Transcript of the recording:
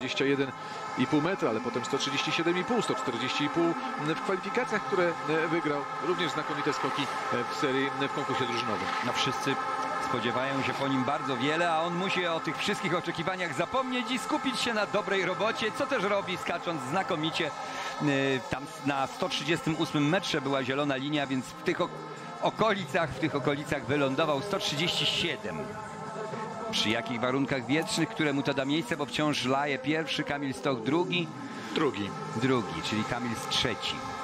121,5 metra, ale potem 137,5, 140,5 w kwalifikacjach, które wygrał. Również znakomite skoki w serii, w konkursie drużynowym. No wszyscy spodziewają się po nim bardzo wiele, a on musi o tych wszystkich oczekiwaniach zapomnieć i skupić się na dobrej robocie, co też robi, skacząc znakomicie. Tam na 138 metrze była zielona linia, więc w tych okolicach wylądował 137. Przy jakich warunkach wietrznych, które mu to da miejsce, bo wciąż Laje pierwszy, Kamil Stoch drugi, czyli Kamil trzeci.